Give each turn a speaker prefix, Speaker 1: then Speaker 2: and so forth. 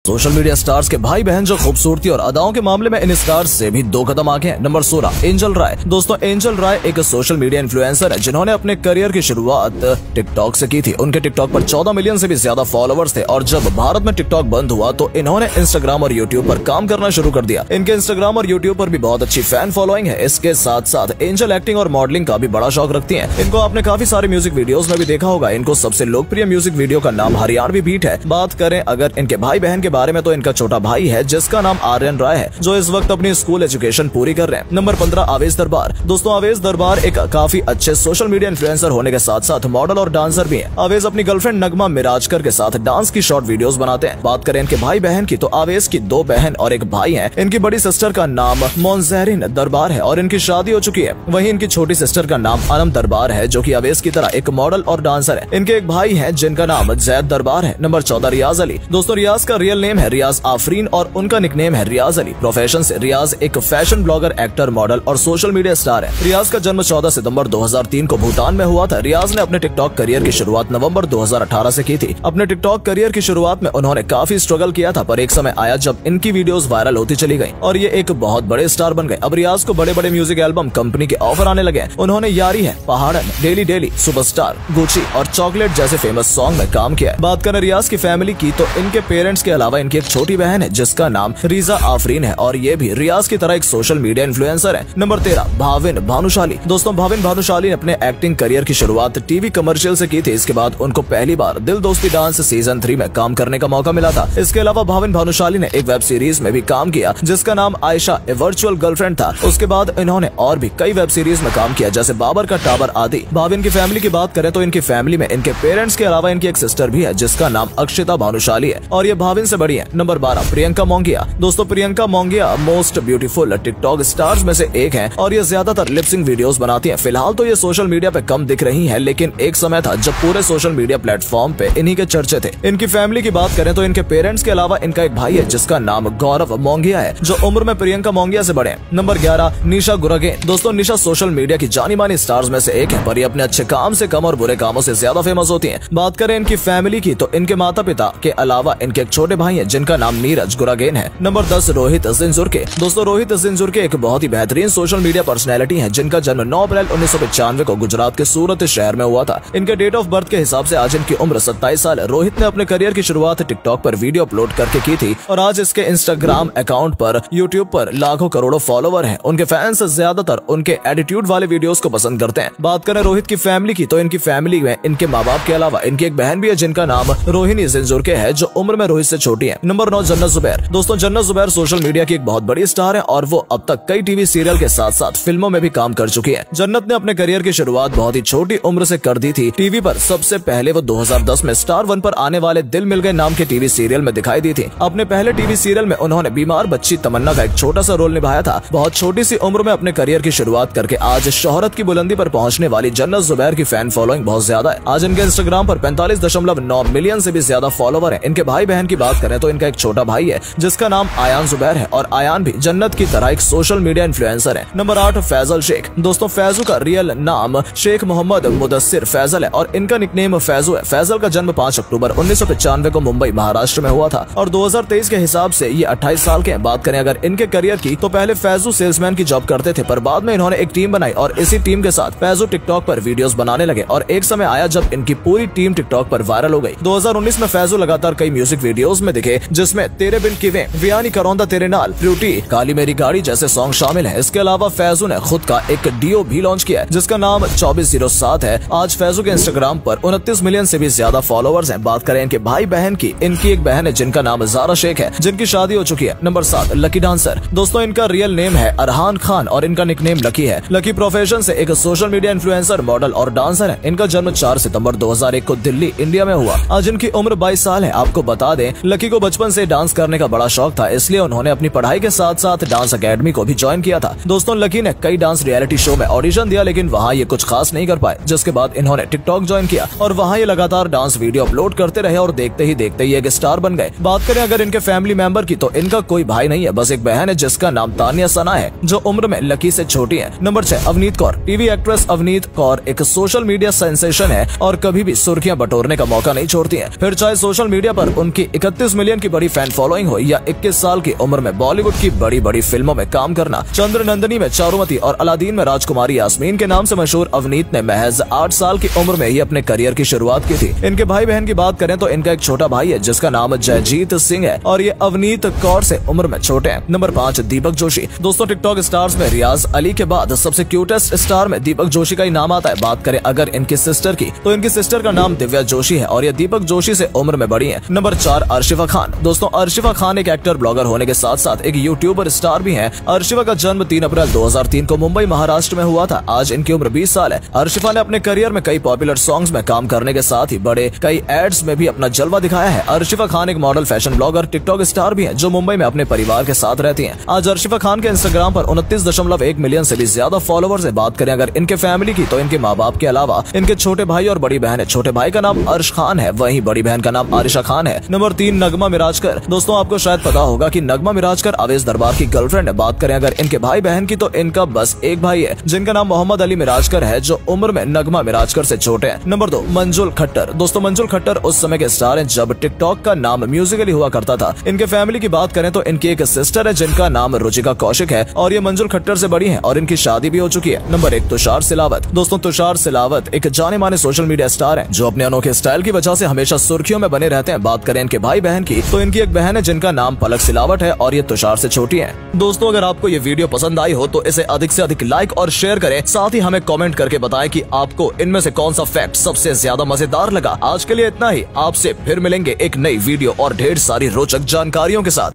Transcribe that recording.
Speaker 1: Social media stars के भाई बहन जो खूबसूरती और अदाओं के मामले में इन स्टार्स से भी दो कदम आगे हैं। Number 16 Angel Rai. दोस्तों एंजल राय एक सोशल मीडिया इन्फ्लुएंसर है जिन्होंने अपने करियर की शुरुआत टिकटॉक से की थी। उनके टिकटॉक पर 14 मिलियन से भी ज्यादा फॉलोअर्स थे और जब भारत में टिकटॉक बंद हुआ तो इन्होंने इंस्टाग्राम और यूट्यूब पर काम करना शुरू कर दिया। इनके इंस्टाग्राम और यूट्यूब पर भी बहुत अच्छी फैन फॉलोइंग है। इसके साथ साथ एंजल एक्टिंग और मॉडलिंग का भी बड़ा शौक रखती है। इनको आपने काफी सारे म्यूजिक वीडियोस में भी देखा होगा। इनको सबसे लोकप्रिय म्यूजिक वीडियो का नाम हरियाणवी बीट है। बात करें अगर इनके भाई बहन के बारे में तो इनका छोटा भाई है जिसका नाम आर्यन राय है जो इस वक्त अपनी स्कूल एजुकेशन पूरी कर रहे हैं। नंबर 15 आवेश दरबार। दोस्तों आवेश दरबार एक काफी अच्छे सोशल मीडिया इन्फ्लुएंसर होने के साथ साथ मॉडल और डांसर भी हैं। आवेश अपनी गर्लफ्रेंड नगमा मिराजकर के साथ डांस की शॉर्ट वीडियोस बनाते हैं। बात करें इनके भाई बहन की तो आवेश की 2 बहन और एक भाई है। इनकी बड़ी सिस्टर का नाम मोनजहरीन दरबार है और इनकी शादी हो चुकी है। वहीं इनकी छोटी सिस्टर का नाम अनम दरबार है जो कि आवेश की तरह एक मॉडल और डांसर है। इनके एक भाई है जिनका नाम जैद दरबार है। नंबर 14 रियाज अली। दोस्तों रियाज का रियल नेम है रियाज आफरीन और उनका निकनेम है रियाज अली। प्रोफेशन से रियाज एक फैशन ब्लॉगर, एक्टर, मॉडल और सोशल मीडिया स्टार है। रियाज का जन्म 14 सितंबर 2003 को भूटान में हुआ था। रियाज ने अपने टिकटॉक करियर की शुरुआत नवंबर 2018 से की थी। अपने टिकटॉक करियर की शुरुआत में उन्होंने काफी स्ट्रगल किया था पर एक समय आया जब इनकी वीडियोस वायरल होती चली गई और ये एक बहुत बड़े स्टार बन गए। अब रियाज को बड़े बड़े म्यूजिक एल्बम कंपनी के ऑफर आने लगे। उन्होंने यारी है, पहाड़न, डेली डेली, सुपरस्टार, गुची और चॉकलेट जैसे फेमस सॉन्ग में काम किया है। बात करें रियाज की फैमिली की तो इनके पेरेंट्स के अलावा इनकी एक छोटी बहन है जिसका नाम रीजा आफरीन है और ये भी रियाज की तरह एक सोशल मीडिया इन्फ्लुएंसर है। नंबर 13 भाविन भानुशाली। दोस्तों भाविन भानुशाली ने अपने एक्टिंग करियर की शुरुआत टीवी कमर्शियल से की थी। इसके बाद उनको पहली बार दिल दोस्ती डांस सीजन 3 में काम करने का मौका मिला था। इसके अलावा भाविन भानुशाली ने एक वेब सीरीज में भी काम किया जिसका नाम आयशा ए वर्चुअल गर्लफ्रेंड था। उसके बाद इन्होंने और भी कई वेब सीरीज में काम किया जैसे बाबर का टावर आदि। भाविन की फैमिली की बात करें तो इनकी फैमिली में इनके पेरेंट्स के अलावा इनकी एक सिस्टर भी है जिसका नाम अक्षिता भानुशाली है और ये भाविन से बड़ी है। नंबर 12 प्रियंका मोंगिया। दोस्तों Priyanka Mongia most beautiful TikTok stars में से एक हैं और ये ज्यादातर लिपसिंग वीडियोस बनाती हैं। फिलहाल तो ये सोशल मीडिया पे कम दिख रही हैं लेकिन एक समय था जब पूरे सोशल मीडिया प्लेटफॉर्म पे इन्हीं के चर्चे थे। इनकी फैमिली की बात करें तो इनके पेरेंट्स के अलावा इनका एक भाई है जिसका नाम गौरव मोंगिया है जो उम्र में प्रियंका मोंगिया से बड़े हैं। नंबर 11 निशा गुरगेन। दोस्तों निशा सोशल मीडिया की जानी मानी स्टार्स में से एक है पर ये अपने अच्छे काम से कम और बुरे कामों से ज्यादा फेमस होती है। बात करें इनकी फैमिली की तो इनके माता पिता के अलावा इनके एक छोटे भाई है जिनका नाम नीरज गुरगेन है। नंबर 10 रोहित जिंजुरके। दोस्तों रोहित जिंजुरके एक बहुत ही बेहतरीन सोशल मीडिया पर्सनैलिटी है जिनका जन्म 9 अप्रैल 1995 को गुजरात के सूरत शहर में हुआ था। इनके डेट ऑफ बर्थ के हिसाब से आज इनकी उम्र 27 साल है। रोहित ने अपने करियर की शुरुआत टिकटॉक पर वीडियो अपलोड करके की थी और आज इसके इंस्टाग्राम अकाउंट पर, यूट्यूब पर लाखों करोड़ों फॉलोवर हैं। उनके फैंस ज्यादातर उनके एटीट्यूड वाले वीडियोस को पसंद करते हैं। बात करें रोहित की फैमिली की तो इनकी फैमिली में इनके माँ बाप के अलावा इनकी एक बहन भी है जिनका नाम रोहिणी जिंजुरके है जो उम्र में रोहित से छोटी है। नंबर 9 जन्नत जुबैर। दोस्तों जन्नत जुबैर सोशल मीडिया की एक बहुत बड़ी स्टार है और वो अब तक कई टीवी सीरियल के साथ साथ फिल्मों में भी काम कर चुकी है। जन्नत ने अपने करियर की शुरुआत बहुत ही छोटी उम्र से कर दी थी टीवी पर। सबसे पहले वो 2010 में स्टार 1 पर आने वाले दिल मिल गए नाम के टीवी सीरियल में दिखाई दी थी। अपने पहले टीवी सीरियल में उन्होंने बीमार बच्ची तमन्ना का एक छोटा सा रोल निभाया था। बहुत छोटी सी उम्र में अपने करियर की शुरुआत करके आज शोहरत की बुलंदी पर पहुंचने वाली जन्नत जुबैर की फैन फॉलोइंग बहुत ज्यादा है। आज इनके इंस्टाग्राम पर 45.9 मिलियन से भी ज्यादा फॉलोवर है। इनके भाई बहन की बात करें तो इनका एक छोटा भाई है जिसका नाम आयान जुबैर है और आयान भी जन्नत की तरह एक सोशल मीडिया इन्फ्लुएंसर है। नंबर 8 फैजल शेख। दोस्तों फैजू का रियल नाम शेख मोहम्मद मुदस्सिर फैजल है और इनका निकनेम फैजू है। फैजल का जन्म 5 अक्टूबर 1995 को मुंबई महाराष्ट्र में हुआ था और 2023 के हिसाब से ये 28 साल के हैं। बात करें अगर इनके करियर की तो पहले फैजू सेल्समैन की जॉब करते थे पर बाद में इन्होंने एक टीम बनाई और इसी टीम के साथ फैजू टिकटॉक पर वीडियोस बनाने लगे और एक समय आया जब इनकी पूरी टीम टिकटॉक पर वायरल हो गई। 2019 में फैजू लगातार कई म्यूजिक वीडियोस में दिखे जिसमें तेरे बिन किवें, वियानी करौंदा तेरे नाल, फ्रूटी, काली मेरी गाड़ी जैसे सॉन्ग शामिल है। इसके अलावा फैजू ने खुद का एक डीओ भी लॉन्च किया है जिसका नाम 2407 है। आज फैजू के इंस्टाग्राम पर 29 मिलियन से भी ज्यादा फॉलोअर्स हैं। बात करें इनके भाई बहन की, इनकी एक बहन है जिनका नाम ज़ारा शेख है जिनकी शादी हो चुकी है। Number 7 Lucky dancer. दोस्तों इनका रियल नेम है अरहान खान और इनका निकनेम लकी है। लकी प्रोफेशन से एक सोशल मीडिया इन्फ्लुएंसर, मॉडल और डांसर है। इनका जन्म 4 सितंबर 2001 को दिल्ली, इंडिया में हुआ। आज इनकी उम्र 22 साल है। आपको बता दें लकी को बचपन से डांस करने का बड़ा शौक था इसलिए उन्होंने अपनी पढ़ाई के साथ साथ डांस अकेडमी को भी ज्वाइन किया था। दोस्तों लकी ने कई डांस रियलिटी शो में ऑडिशन दिया लेकिन वहाँ ये कुछ खास नहीं कर पाए जिसके बाद इन्होंने टिकटॉक ज्वाइन किया और वहाँ ये लगातार डांस वीडियो अपलोड करते रहे और देखते ही एक स्टार बन गए। बात करें अगर इनके फैमिली मेंबर की तो इनका कोई भाई नहीं है, बस एक बहन है जिसका नाम तानिया सना है जो उम्र में लकी से छोटी है। Number 6 Avneet Kaur. TV actress Avneet Kaur एक सोशल मीडिया सेंसेशन है और कभी भी सुर्खियां बटोरने का मौका नहीं छोड़ती है। फिर चाहे सोशल मीडिया पर उनकी 31 21 मिलियन की बड़ी फैन फॉलोइंग हो या 21 साल की उम्र में बॉलीवुड की बड़ी बड़ी फिल्मों में काम करना, चंद्रनंदनी में चारुमती और अलादीन में राजकुमारी यास्मीन के नाम से मशहूर अवनीत ने महज 8 साल की उम्र में ही अपने करियर की शुरुआत की थी। इनके भाई बहन की बात करें तो इनका एक छोटा भाई है जिसका नाम जयजीत सिंह है और ये अवनीत कौर से उम्र में छोटे हैं। नंबर 5 दीपक जोशी। दोस्तों टिकटॉक स्टार्स में रियाज अली के बाद सबसे क्यूटेस्ट स्टार में दीपक जोशी का ही नाम आता है। बात करें अगर इनकी सिस्टर की तो इनकी सिस्टर का नाम दिव्या जोशी है और ये दीपक जोशी से उम्र में बड़ी है। नंबर 4 अर्शिफा खान। दोस्तों अर्शिफा खान एक एक्टर ब्लॉगर होने के साथ साथ एक यूट्यूबर स्टार भी है। अर्शिफा का जन्म 3 अप्रैल 2003 को मुंबई महाराष्ट्र में हुआ था। आज इनकी उम्र 20 साल है। अर्शिफा ने अपने करियर में कई पॉपुलर सॉन्ग्स में काम करने के साथ ही बड़े कई एड्स में भी अपना जलवा दिखाया है। अर्शिफा खान एक model, fashion blogger, TikTok star भी है जो मुंबई में अपने परिवार के साथ रहती हैं। आज अर्शिफा खान के इंस्टाग्राम पर 29.1 मिलियन से भी ज्यादा फॉलोवर्स है। बात करें अगर इनके फैमिली की तो इनके माँ बाप के अलावा इनके छोटे भाई और बड़ी बहन है। छोटे भाई का नाम अर्श खान है, वहीं बड़ी बहन का नाम आरिशा खान है। नंबर 3 नगमा मिराजकर। दोस्तों आपको शायद पता होगा कि नगमा मिराजकर अवेश दरबार की गर्लफ्रेंड है। बात करें अगर इनके भाई बहन की तो इनका बस एक भाई है जिनका नाम मोहम्मद अली मिराजकर है जो उम्र में नगमा मिराजकर से छोटे हैं। नंबर 2 मंजुल खट्टर। दोस्तों मंजुल खट्टर उस समय के स्टार हैं जब टिकटॉक का नाम म्यूजिकली हुआ करता था। इनके फैमिली की बात करें तो इनकी एक सिस्टर है जिनका नाम रुचिका कौशिक है और ये मंजुल खट्टर से बड़ी है और इनकी शादी भी हो चुकी है। नंबर 1 तुषार सिलावत। दोस्तों तुषार सिलावत एक जाने माने सोशल मीडिया स्टार है जो अपने अनोखे स्टाइल की वजह से हमेशा सुर्खियों में बने रहते हैं। बात करें इनके भाई बहन की तो इनकी एक बहन है जिनका नाम पलक सिलावट है और ये तुषार से छोटी है। दोस्तों अगर आपको ये वीडियो पसंद आई हो तो इसे अधिक से अधिक लाइक और शेयर करें। साथ ही हमें कमेंट करके बताएं कि आपको इनमें से कौन सा फैक्ट सबसे ज्यादा मजेदार लगा। आज के लिए इतना ही। आपसे फिर मिलेंगे एक नई वीडियो और ढेर सारी रोचक जानकारियों के साथ।